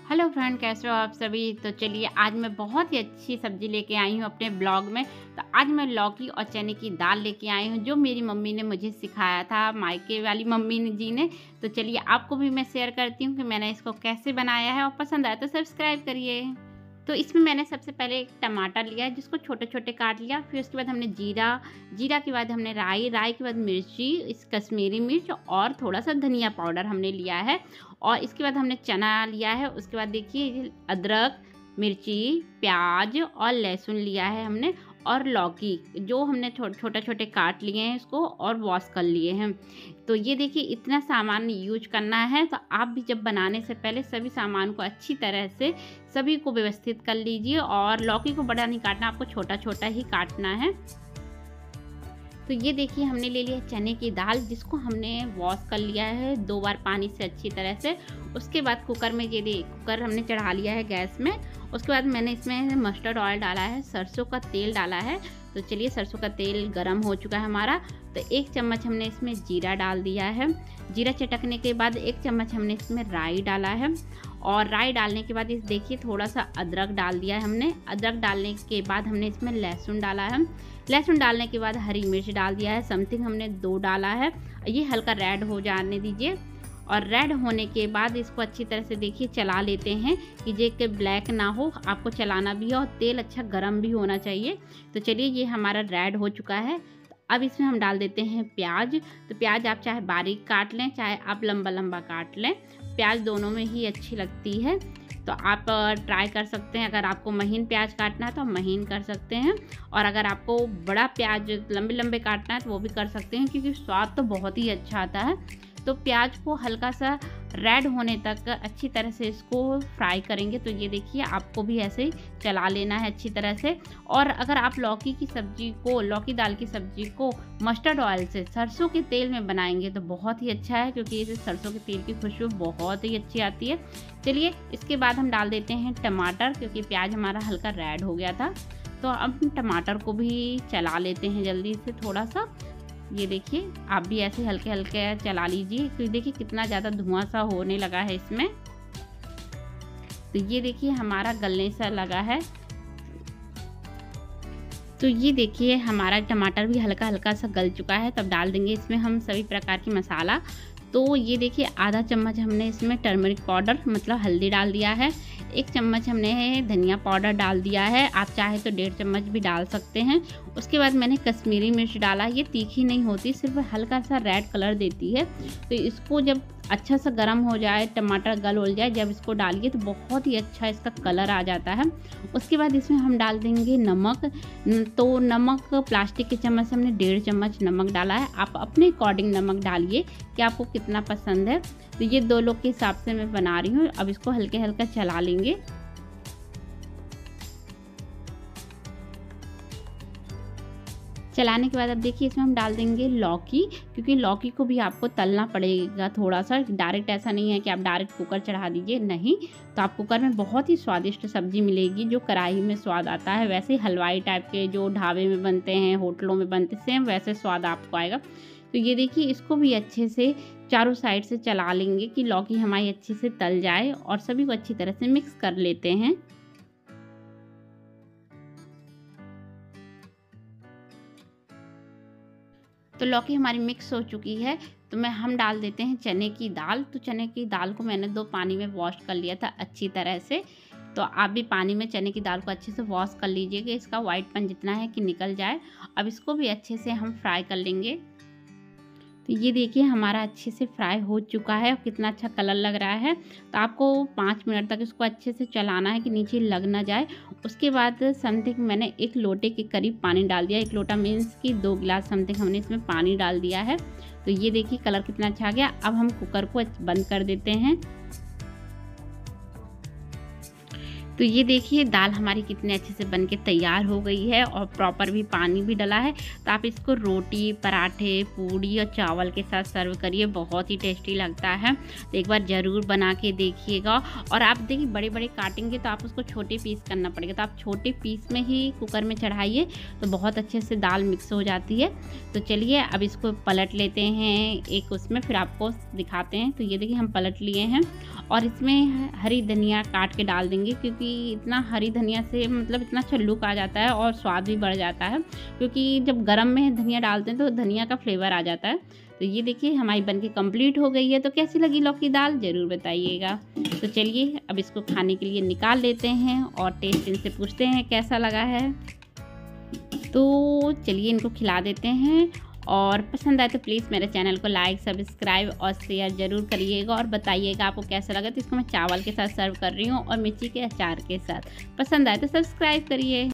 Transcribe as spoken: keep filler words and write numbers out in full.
Hello friend, कैसे हो आप सभी। तो चलिए आज मैं बहुत ही अच्छी सब्जी लेके आई हूँ अपने ब्लॉग में। तो आज मैं लौकी और चने की दाल लेके आई हूँ जो मेरी मम्मी ने मुझे सिखाया था, मायके वाली मम्मी ने जी ने। तो चलिए आपको भी मैं शेयर करती हूँ कि मैंने इसको कैसे बनाया है, और पसंद आया तो सब्सक्राइब करिए। तो इसमें मैंने सबसे पहले एक टमाटर लिया है जिसको छोटे छोटे काट लिया। फिर उसके बाद हमने जीरा, जीरा के बाद हमने राई, राई के बाद मिर्ची, इस कश्मीरी मिर्च और थोड़ा सा धनिया पाउडर हमने लिया है। और इसके बाद हमने चना लिया है। उसके बाद देखिए अदरक, मिर्ची, प्याज और लहसुन लिया है हमने, और लौकी जो हमने छोटे छोटे छोटे काट लिए हैं इसको और वॉश कर लिए हैं। तो ये देखिए इतना सामान यूज करना है। तो आप भी जब बनाने से पहले सभी सामान को अच्छी तरह से सभी को व्यवस्थित कर लीजिए। और लौकी को बड़ा नहीं काटना, आपको छोटा छोटा ही काटना है। तो ये देखिए हमने ले लिया चने की दाल जिसको हमने वॉश कर लिया है दो बार पानी से अच्छी तरह से। उसके बाद कुकर में ये देखिए कुकर हमने चढ़ा लिया है गैस में। उसके बाद मैंने इसमें मस्टर्ड ऑयल डाला है, सरसों का तेल डाला है। तो चलिए सरसों का तेल गरम हो चुका है हमारा। तो एक चम्मच हमने इसमें जीरा डाल दिया है। जीरा चटकने के बाद एक चम्मच हमने इसमें राई डाला है। और राई डालने के बाद इस देखिए थोड़ा सा अदरक डाल दिया है हमने। अदरक डालने के बाद हमने इसमें लहसुन डाला है। लहसुन डालने के बाद हरी मिर्च डाल दिया है, समथिंग हमने दो डाला है। ये हल्का रेड हो जाने दीजिए। और रेड होने के बाद इसको अच्छी तरह से देखिए चला लेते हैं कि जे के ब्लैक ना हो, आपको चलाना भी है और तेल अच्छा गर्म भी होना चाहिए। तो चलिए ये हमारा रेड हो चुका है। तो अब इसमें हम डाल देते हैं प्याज। तो प्याज आप चाहे बारीक काट लें, चाहे आप लंबा लंबा काट लें, प्याज दोनों में ही अच्छी लगती है। तो आप ट्राई कर सकते हैं, अगर आपको महीन प्याज काटना है तो आप महीन कर सकते हैं, और अगर आपको बड़ा प्याज लंबे लंबे काटना है तो वो भी कर सकते हैं, क्योंकि स्वाद तो बहुत ही अच्छा आता है। तो प्याज को हल्का सा रेड होने तक अच्छी तरह से इसको फ्राई करेंगे। तो ये देखिए आपको भी ऐसे ही चला लेना है अच्छी तरह से। और अगर आप लौकी की सब्जी को, लौकी दाल की सब्जी को मस्टर्ड ऑयल से, सरसों के तेल में बनाएंगे तो बहुत ही अच्छा है, क्योंकि इसे सरसों के तेल की खुशबू बहुत ही अच्छी आती है। चलिए इसके बाद हम डाल देते हैं टमाटर, क्योंकि प्याज हमारा हल्का रेड हो गया था। तो अब टमाटर को भी चला लेते हैं जल्दी से थोड़ा सा। ये देखिए आप भी ऐसे हल्के हल्के चला लीजिए, क्योंकि देखिए कितना ज़्यादा धुआं सा होने लगा है इसमें। तो ये देखिए हमारा गलने सा लगा है। तो ये देखिए हमारा टमाटर भी हल्का हल्का सा गल चुका है। तब डाल देंगे इसमें हम सभी प्रकार की मसाला। तो ये देखिए आधा चम्मच हमने इसमें टर्मरिक पाउडर मतलब हल्दी डाल दिया है। एक चम्मच हमने धनिया पाउडर डाल दिया है, आप चाहे तो डेढ़ चम्मच भी डाल सकते हैं। उसके बाद मैंने कश्मीरी मिर्च डाला, ये तीखी नहीं होती, सिर्फ हल्का सा रेड कलर देती है। तो इसको जब अच्छा सा गर्म हो जाए, टमाटर गल हो जाए, जब इसको डालिए तो बहुत ही अच्छा इसका कलर आ जाता है। उसके बाद इसमें हम डाल देंगे नमक। तो नमक प्लास्टिक के चम्मच से हमने डेढ़ चम्मच नमक डाला है। आप अपने अकॉर्डिंग नमक डालिए कि आपको कितना पसंद है। तो ये दो लोग के हिसाब से मैं बना रही हूँ। अब इसको हल्के हल्का चला लेंगे। चलाने के बाद अब देखिए इसमें हम डाल देंगे लौकी, क्योंकि लौकी को भी आपको तलना पड़ेगा थोड़ा सा। डायरेक्ट ऐसा नहीं है कि आप डायरेक्ट कुकर चढ़ा दीजिए, नहीं। तो आप कुकर में बहुत ही स्वादिष्ट सब्जी मिलेगी, जो कढ़ाई में स्वाद आता है वैसे हलवाई टाइप के जो ढाबे में बनते हैं, होटलों में बनते, सेम वैसे स्वाद आपको आएगा। तो ये देखिए इसको भी अच्छे से चारों साइड से चला लेंगे कि लौकी हमारी अच्छे से तल जाए, और सभी को अच्छी तरह से मिक्स कर लेते हैं। तो लौकी हमारी मिक्स हो चुकी है। तो मैं हम डाल देते हैं चने की दाल। तो चने की दाल को मैंने दो पानी में वॉश कर लिया था अच्छी तरह से। तो आप भी पानी में चने की दाल को अच्छे से वॉश कर लीजिए कि इसका वाइटपन जितना है कि निकल जाए। अब इसको भी अच्छे से हम फ्राई कर लेंगे। तो ये देखिए हमारा अच्छे से फ्राई हो चुका है, कितना अच्छा कलर लग रहा है। तो आपको पाँच मिनट तक इसको अच्छे से चलाना है कि नीचे लग ना जाए। उसके बाद समथिंग मैंने एक लोटे के करीब पानी डाल दिया। एक लोटा मीन्स कि दो गिलास समथिंग हमने इसमें पानी डाल दिया है। तो ये देखिए कलर कितना अच्छा आ गया। अब हम कुकर को बंद कर देते हैं। तो ये देखिए दाल हमारी कितने अच्छे से बन के तैयार हो गई है और प्रॉपर भी पानी भी डला है। तो आप इसको रोटी, पराठे, पूड़ी और चावल के साथ सर्व करिए, बहुत ही टेस्टी लगता है। तो एक बार ज़रूर बना के देखिएगा। और आप देखिए बड़े बड़े काटेंगे तो आप उसको छोटे पीस करना पड़ेगा, तो आप छोटे पीस में ही कुकर में चढ़ाइए तो बहुत अच्छे से दाल मिक्स हो जाती है। तो चलिए अब इसको पलट लेते हैं एक उसमें, फिर आपको दिखाते हैं। तो ये देखिए हम पलट लिए हैं और इसमें हरी धनिया काट के डाल देंगे, क्योंकि इतना हरी धनिया से मतलब इतना अच्छा लुक आ जाता है और स्वाद भी बढ़ जाता है, क्योंकि जब गरम में धनिया डालते हैं तो धनिया का फ्लेवर आ जाता है। तो ये देखिए हमारी बनके कंप्लीट हो गई है। तो कैसी लगी लौकी दाल ज़रूर बताइएगा। तो चलिए अब इसको खाने के लिए निकाल लेते हैं और टेस्ट इनसे पूछते हैं कैसा लगा है। तो चलिए इनको खिला देते हैं, और पसंद आए तो प्लीज़ मेरे चैनल को लाइक, सब्सक्राइब और शेयर ज़रूर करिएगा और बताइएगा आपको कैसा लगा। तो इसको मैं चावल के साथ सर्व कर रही हूँ और मिर्ची के अचार के साथ। पसंद आए तो सब्सक्राइब करिए।